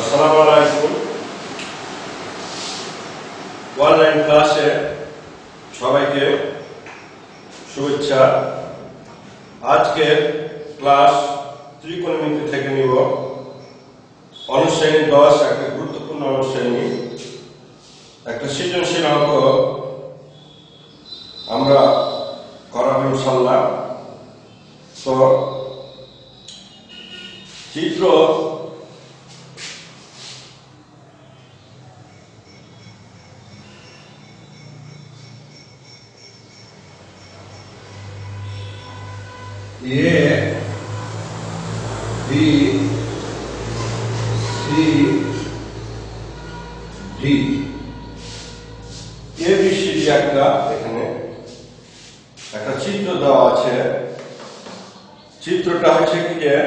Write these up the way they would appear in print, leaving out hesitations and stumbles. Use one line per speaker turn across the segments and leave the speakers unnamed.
আসসালামু আলাইকুম। অনলাইন ক্লাসে সবাইকে শুভেচ্ছা। আজকে ক্লাস ত্রিকোণমিতি থেকে নিব। অনুশ্রেণী 10 একটা গুরুত্বপূর্ণ অনুশ্রেণী, একটা সৃজনশীল অঙ্ক আমরা করাবো ইনশাআল্লাহ। তো চিত্র A B C D ABCD এখানে একটা চিত্র দেওয়া আছে। চিত্রটা হচ্ছে কি যে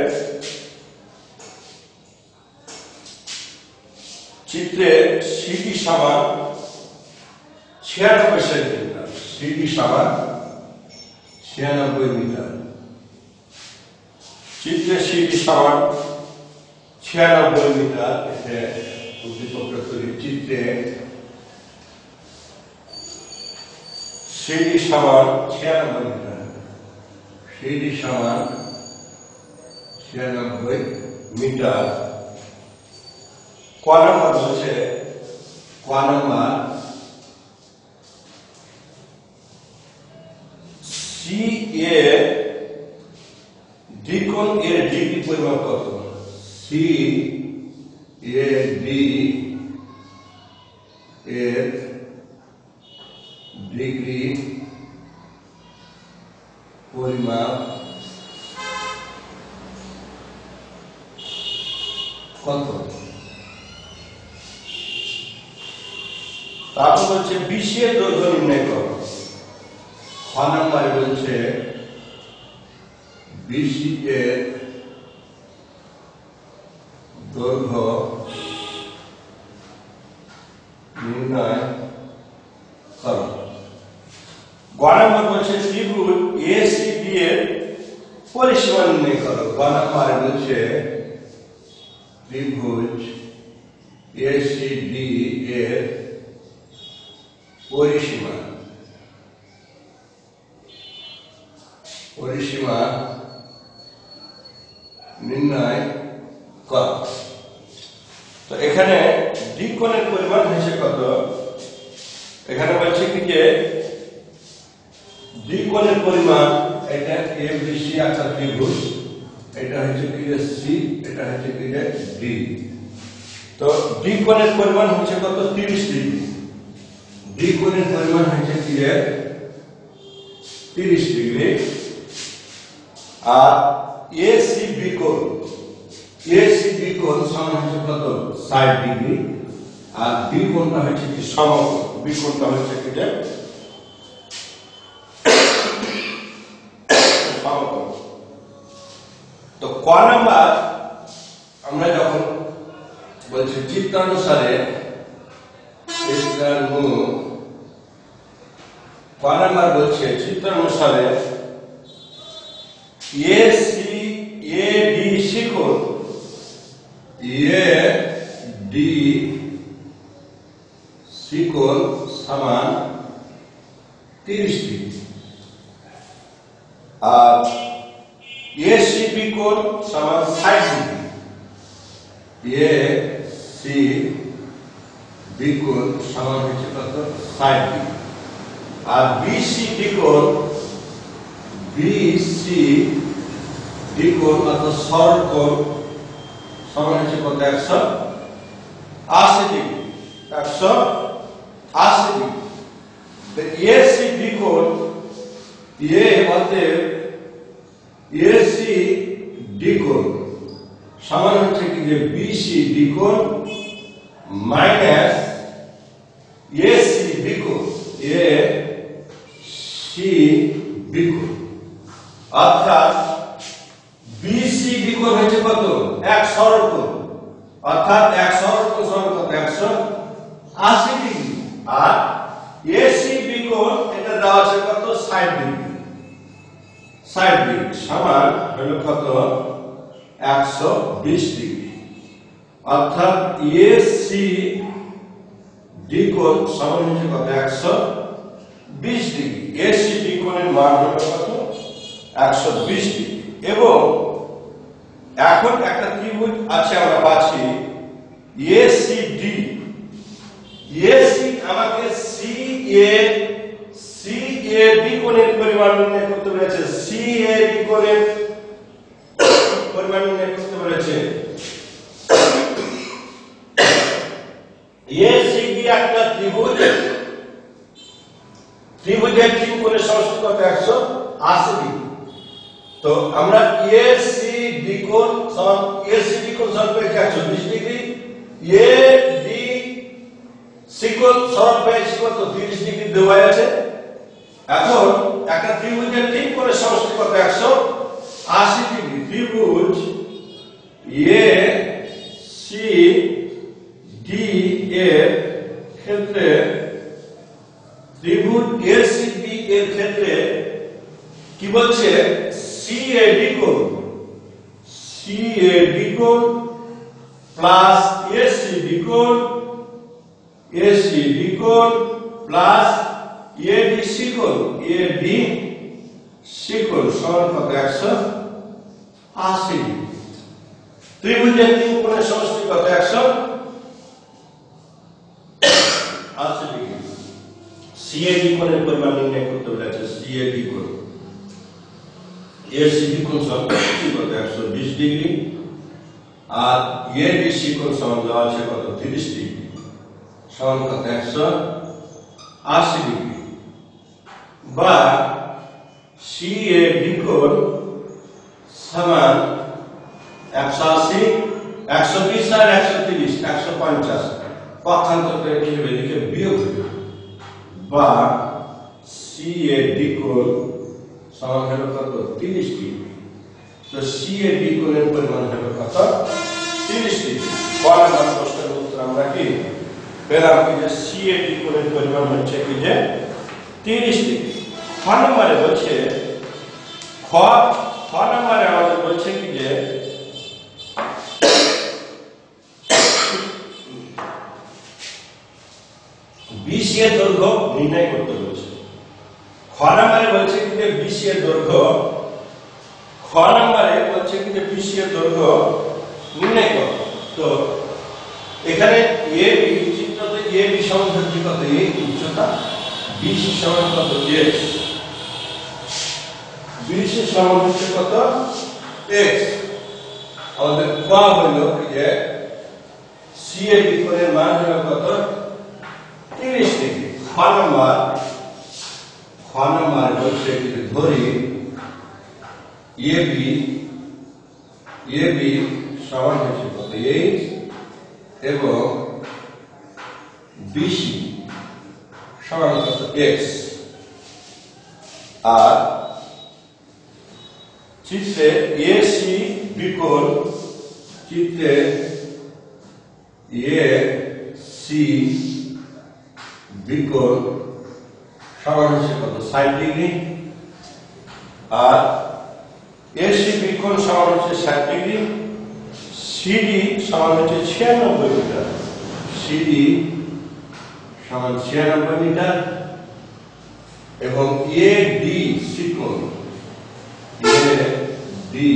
চিত্রে সিডি সমান 96 সেন্টিমিটার, সিডি সমান 96 মিটার। চিত্রে সিডি সমান 96 মিটার। এতে উদ্দীপকটা তৈরি। চিত্রে সিডি সমান 96 মিটার, সিডি সমান 96 মিটার। ক নম্বর হচ্ছে সি এ দ্বিকোণ এর ডিগ্রি পরিমাপ কত? সি এ ডি এর ডিগ্রি পরিমাপ কত? তারপর বলছে বিসি এর দৈর্ঘ্য নির্ণয় করো। খ নম্বরে বলছে বিসি এর দৈর্ঘ্য নির্ণয় করো। গ নম্বর বলছে ত্রিভুজ এসিডি এর পরিসীমা নির্ণয় করো। গ নম্বরে বলছে ত্রিভুজ এসিডি এর পরিসীমা নির্ণয় কর। তো এখানে দ্বিকোণের পরিমাণ হয়েছে কত? এখানে বলছে কি যে দ্বিকোণের পরিমাণ, এটা এবিসি একটা ত্রিভুজ, এটা হচ্ছে কি যে সি, এটা হচ্ছে কি যে ডি। তো দ্বিকোণের পরিমাণ হচ্ছে কত? 30 ডিগ্রি। দ্বিকোণের পরিমাণ হচ্ছে কি যে 30 ডিগ্রি। আর এসিবি কোণ সমান হচ্ছে কত? 60 ডিগ্রি। আর বি কোণটা হচ্ছে কি সমকোণ, বি কোণটা হচ্ছে কি যে সমকোণ। তো ক নাম্বার আমরা যখন বলছি চিত্রানুসারে ক নাম্বার বলছে চিত্রানুসারে এডিসি কোণ, এডিসি কোণ সমান 30 ডিগ্রি। আর এসিবি কোণ সমান 60 ডিগ্রি। এসিবি কোণ সমান হচ্ছে কত? 60 ডিগ্রি। আর বিসিডি কোণ, বিসিডি কোণ অর্থাৎ সরল কোণ সমান হচ্ছে কত? 180 ডিগ্রি। 180 ডিগ্রি। তো এসিবি কোণ, এ অতএব এসিডি কোণ সমান হচ্ছে কি যে বিসিডি কোণ মাইনাস এসিবি কোণ, এসিবি কোণ। অর্থাৎ বিসিডি কোণ হচ্ছে কত? এক সরল কোণ। অর্থাৎ এক সরল কোণ সমান কত? 180 ডিগ্রি। আর এসিবি কোণ এটা দেওয়া আছে কত? 60 ডিগ্রি। 60 ডিগ্রি সমান হলো কত? 120 ডিগ্রি। অর্থাৎ এসি ডি কোণ সমান হচ্ছে কত 120 ডিগ্রি। এসি ডি কোণের মান হলো কত 120 ডিগ্রি। এবং এখন একটা ত্রিভুজ আছে আমরা পাচ্ছি এসিডি। এসি আমাকে সিএডি কোণের পরিমাণ নির্ণয় করতে বলেছে। সিএডি কোণের পরিমাণ নির্ণয় করতে বলেছে। এসিডি একটা ত্রিভুজ, ত্রিভুজের তিন কোণের সমষ্টি কত 180 ডিগ্রি। তো আমরা এসিডি কোণ সমান 120 ডিগ্রি, এডি সি কোণ সমান পেয়েছি কত 30 ডিগ্রি দেওয়া আছে। এখন একটা ত্রিভুজের তিন কোণের সমষ্টি কত 180 ডিগ্রি। ত্রিভুজ এ সি ডি এর ক্ষেত্রে, ত্রিভুজ এ সি ডি এর ক্ষেত্রে কি বলছে সিএডি কোণ, সিএডি কোণ প্লাস এসিডি কোণ, এসিডি কোণ প্লাস এডিসি কোণ, এডিসি কোণ সমান কত 180 ডিগ্রি। ত্রিভুজের তিন কোণের সমষ্টি কত 180 ডিগ্রি। সিএডি কোণের পরিমাণ নির্ণয় করতে বলেছে। সিএডি কোণ, এসিডি কোণ সমান কত 120 ডিগ্রি আর এডিসি কোণ সমান দেওয়া আছে কত 30 ডিগ্রি সমান কত 180 ডিগ্রি। বা সিএডি কোণ সমান 180, 120 আর 130 150 পক্ষান্তর করে লিখে লিখে বিয়োগ হবে। বা সিএডি কোণ সমান হলো কত 30 ডিগ্রি। তো সিএডি কোণের পরিমাণ হলো কত 30 ডিগ্রি। পরের নম্বর প্রশ্নের উত্তর আমরা কি পেলাম কি যে সিএডি কোণের পরিমাণ হচ্ছে কি যে 30 ডিগ্রি। খ নম্বরে বলছে, খ নম্বরে আমাদের বলছে কি যে বিসি এর দৈর্ঘ্য নির্ণয় করতে বলছে। খ নম্বরে বলছে কি যে বিসি এর দৈর্ঘ্য, খ নম্বরে বলছে কি যে বিসি এর দৈর্ঘ্য নির্ণয় করো। তো এখানে এবি চিত্রতে এবি সমান হচ্ছে কত এই উচ্চতা, বিসি সমান কত এক্স, বিসি সমান হচ্ছে কত এক্স। আমাদের ক হলো যে সিএডি কোণের মান হলো কত 30 ডিগ্রি। খ নম্বর বলছে কি ধরি এবি সমান হচ্ছে কত এইচ এবং বিসি সমান কত এক্স। আর চিত্রে এসি বিকোণ, চিত্রে এসি বিকোণ সমান হচ্ছে কত 60 ডিগ্রি আর এসি বিকোণ সমান হচ্ছে 60 ডিগ্রি। সিডি সমান হচ্ছে 96 মিটার, সিডি সমান 96 মিটার এবং এডিসি কোণ, এডি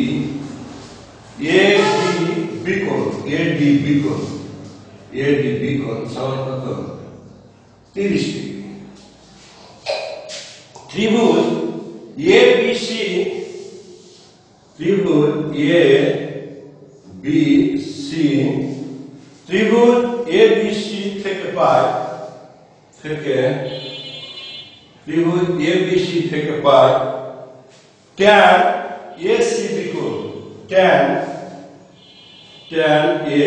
বিকোণ সমান কত 30 ডিগ্রি। ত্রিভুজ এবিসি, ত্রিভুজ এবিসি, ত্রিভুজ এবিসি থেকে পাই, ত্রিভুজ এবিসি থেকে পাই ট্যান এসি বিকোণ, ট্যান এ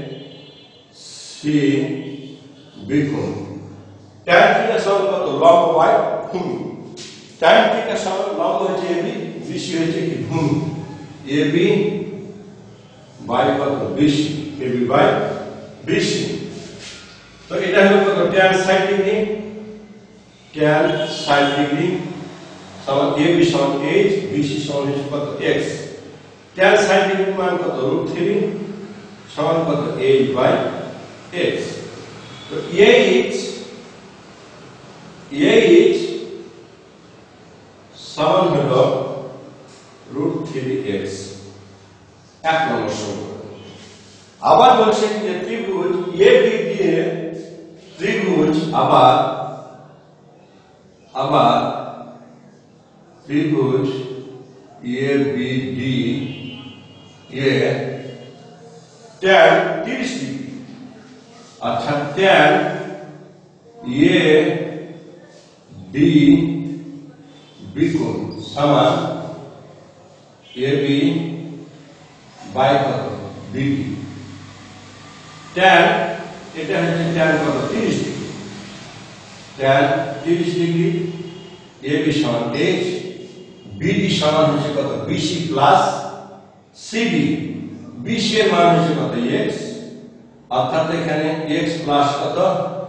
সি বিকোণ। ট্যান থিটা সমান কত লম্ব বাই ভূমি, ট্যান থিটা সমান লম্ব হচ্ছে এবি, বিসি হচ্ছে কি ভূমি, এবি বাই কত বিসি, এবি বাই বিসি। তো এটা হলো কত ট্যান 60 ডিগ্রি, ট্যান 60 ডিগ্রি সমান এবি সমান এইচ, বিসি সমান হচ্ছে কত এক্স। ট্যান 60 ডিগ্রির মান কত √3 সমান কত h/x। তো h সমান হলো √3x, এক নম্বর সমীকরণ। আবার বলছেন যে ত্রিভুজ AB দিয়ে ত্রিভুজ আবার ত্রিভুজ ABD এর tan 30 ডিগ্রি, অর্থাৎ tan AD বিকোণ সমান AB বাই কত BD। tan এটা হচ্ছে tan কত 30 ডিগ্রি, tan 30 ডিগ্রি, AB সমান h, BD সমান হচ্ছে কত BC প্লাস CD। BC এর মান হচ্ছে কত x, অর্থাৎ এখানে x প্লাস কত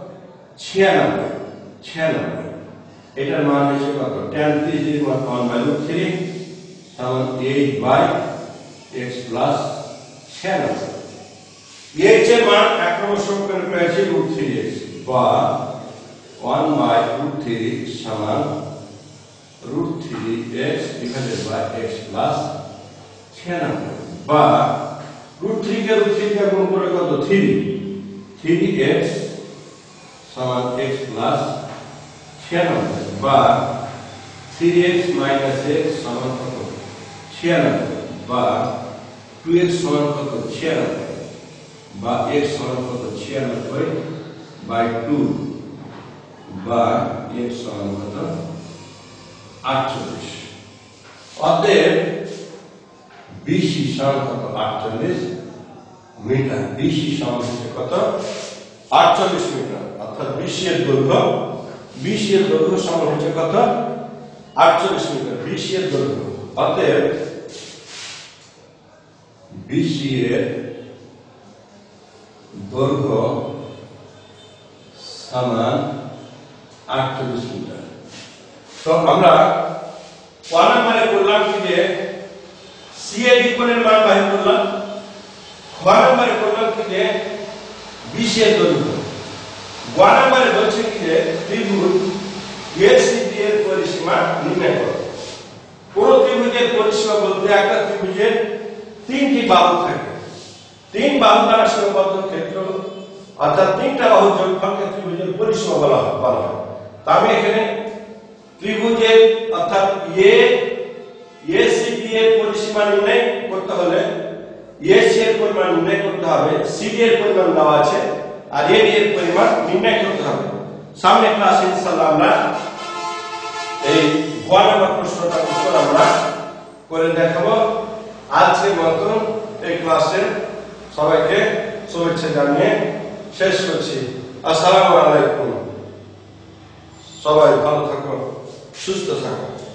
96, এটার মান হচ্ছে কত tan 30 এর মান 1/3 সমান h/x প্লাস 96। h এর মান এক নম্বর সমীকরণে পেয়েছি √3x বা 1/√3 সমান √3x divided by x plus 96, বা √3 কে √3 কে গুণ করে কত 3x সমান x প্লাস 96, বা 3x মাইনাস x সমান কত 96, বা 2x সমান কত 96, বা x সমান কত 96/2, বা x সমান কত 48। অতএব BC সমান কত 48 মিটার। BC সমান হচ্ছে কত 48 মিটার, অর্থাৎ BC এর দৈর্ঘ্য সমান হচ্ছে কত 48 মিটার। BC এর দৈর্ঘ্য, অতএব BC এর দৈর্ঘ্য সমান 48 মিটার। তো আমরা কোন নম্বরে করলাম কি যে CAD কোণের মান বাহির করলাম, খ নম্বরে করলাম কি যে BC এর দৈর্ঘ্য, গ নম্বরে বলছে কি যে ত্রিভুজ ACD এর পরিসীমা নির্ণয় করো। কোন ত্রিভুজের পরিসীমা বলতে একটা ত্রিভুজের তিনটি বাহু থাকে, তিন বাহু দ্বারা সীমাবদ্ধ ক্ষেত্র, অর্থাৎ তিনটা বাহুর যোগফলকে ত্রিভুজের পরিসীমা বলা হয়। তবে এখানে ত্রিভুজের অর্থাৎ ACD এর পরিসীমা নির্ণয় করতে হলে AC এর পরিমাণ নির্ণয় করতে হবে, CD এর পরিমাণ দেওয়া আছে, আর AD এর পরিমাণ নির্ণয় করতে হবে। সামনে ক্লাসে ইনশাআল্লাহ আমরা এই গ নম্বর প্রশ্নটার উত্তর আমরা করে দেখাবো। আজকের মতো এই ক্লাসে সবাইকে শুভেচ্ছা জানিয়ে শেষ করছি। আসসালামু আলাইকুম। সবাই ভালো থাকো, সুস্থ থাকো।